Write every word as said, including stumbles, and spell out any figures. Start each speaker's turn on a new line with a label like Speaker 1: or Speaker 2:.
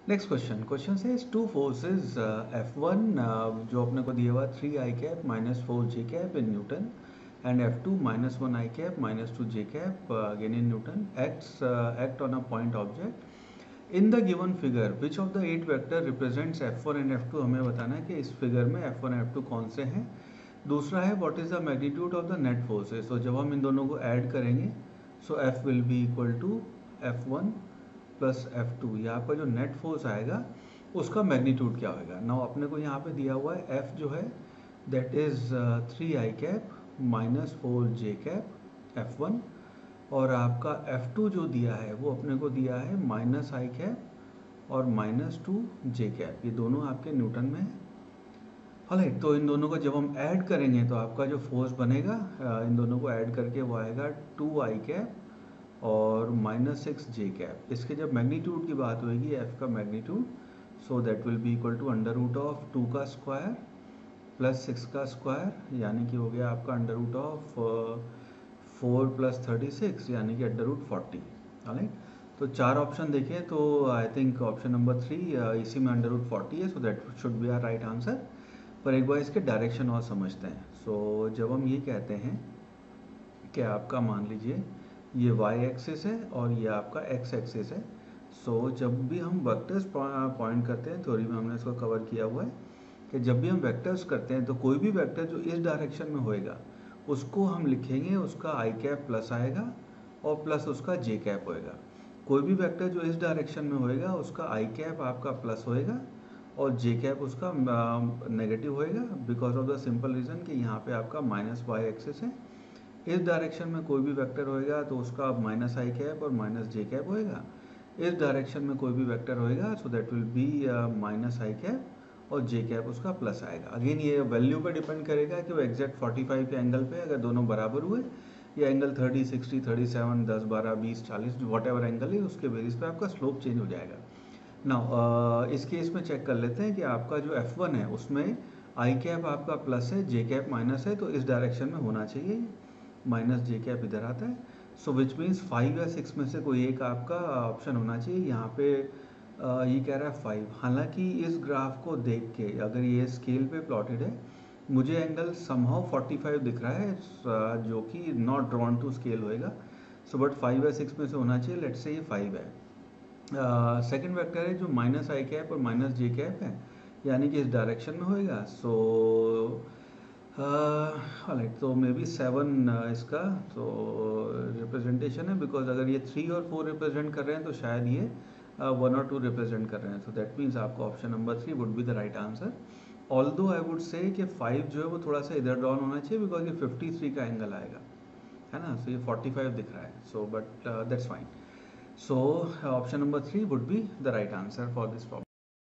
Speaker 1: Next question question से two forces F one जो अपने को दिया हुआ three I cap minus four J cap in newton and F two minus one I cap minus two J cap again in newton acts act on a point object in the given figure which of the eight vector represents F one and F two. हमें बताना है कि इस figure में F one F two कौन से हैं। दूसरा है what is the magnitude of the net forces. तो जब हम इन दोनों को ऐड करेंगे so F will be equal to F one plus F two. यहाँ पर जो नेट फोर्स आएगा उसका मैग्नीट्यूड क्या होगा। नाउ अपने को यहाँ पे दिया हुआ है एफ जो है that is three I cap minus four J cap F one, और आपका एफ टू जो दिया है वो अपने को दिया है माइनस आई कैप और माइनस टू जे कैप। ये दोनों आपके न्यूटन में है। राइट, तो इन दोनों को जब हम ऐड करेंगे तो आपका जो फोर्स बनेगा इन दोनों को ऐड करके वो आएगा टू आई कैप और माइनस सिक्स जे कैप। इसके जब मैग्नीट्यूड की बात होगी एफ का magnitude, so that will be equal to under root of two का स्क्वायर प्लस सिक्स का स्क्वायर, यानी कि हो गया आपका under root of four plus thirty six यानी कि अंडर रूट फोर्टी। राइट, तो चार ऑप्शन देखें तो I think option number three इसी में अंडर रूट फोर्टी है, so that should be our right answer. पर एक बार इसके डायरेक्शन और समझते हैं। सो so, जब हम ये कहते हैं कि आपका मान लीजिए ये y एक्सिस है और ये आपका x एक्सिस है। सो so, जब भी हम वेक्टर्स पॉइंट करते हैं, थ्योरी में हमने इसको कवर किया हुआ है कि जब भी हम वेक्टर्स करते हैं तो कोई भी वेक्टर जो इस डायरेक्शन में होएगा उसको हम लिखेंगे उसका आई कैप प्लस आएगा और प्लस उसका जे कैप होएगा। कोई भी वेक्टर जो इस डायरेक्शन में होएगा उसका आई कैप आपका प्लस होएगा और जे कैप उसका नेगेटिव होएगा, because of the simple reason कि यहाँ पे आपका माइनस वाई एक्सिस है। इस डायरेक्शन में कोई भी वेक्टर होएगा तो उसका माइनस आई कैप और माइनस जे कैप होएगा। इस डायरेक्शन में कोई भी वेक्टर होएगा so that will be minus I cap और जे कैप उसका प्लस आएगा। अगेन ये वैल्यू पे डिपेंड करेगा कि वो एग्जैक्ट फोर्टी फाइव के एंगल पे अगर दोनों बराबर हुए या angle thirty sixty thirty seven दस बारह बीस चालीस वॉट एवर एंगल है उसके बेसिस पे आपका स्लोप चेंज हो जाएगा। नाउ uh, इस केस में चेक कर लेते हैं कि आपका जो एफ वन है उसमें आई कैप आपका प्लस है जे कैप माइनस है, तो इस डायरेक्शन में होना चाहिए माइनस जे कैप इधर आता है। सो विच मीन्स फाइव या सिक्स में से कोई एक आपका ऑप्शन होना चाहिए। यहाँ पे uh, ये कह रहा है फाइव। हालांकि इस ग्राफ को देख के अगर ये स्केल पे प्लॉटेड है मुझे एंगल समहाउ फोर्टी फाइव दिख रहा है uh, जो कि नॉट ड्रॉन टू स्केल होएगा। सो बट फाइव या सिक्स में से होना चाहिए। लेट्स से ये फाइव है। सेकेंड uh, वेक्टर है जो माइनस आई कैप और माइनस जे कैप है, यानी कि इस डायरेक्शन में होएगा। सो राइट, तो मे बी सेवन इसका तो रिप्रेजेंटेशन है, बिकॉज अगर ये थ्री और फोर रिप्रेजेंट कर रहे हैं तो शायद ये वन और टू रिप्रेजेंट कर रहे हैं। सो दैट मीन्स आपका option number three would be the right answer. Although I would say कि फाइव जो है वो थोड़ा सा इधर डाउन होना चाहिए बिकॉज ये फिफ्टी थ्री का एंगल आएगा, है ना। सो so, ये फोर्टी फाइव दिख रहा है। So but that's fine. So option number three would be the right answer for this problem.